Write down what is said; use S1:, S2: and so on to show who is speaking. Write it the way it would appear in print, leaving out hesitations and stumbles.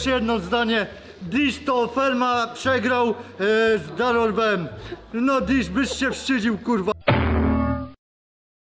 S1: jeszcze jedno zdanie. Dziś to Ferma przegrał z Darorbem. No dziś byś się wstydził, kurwa.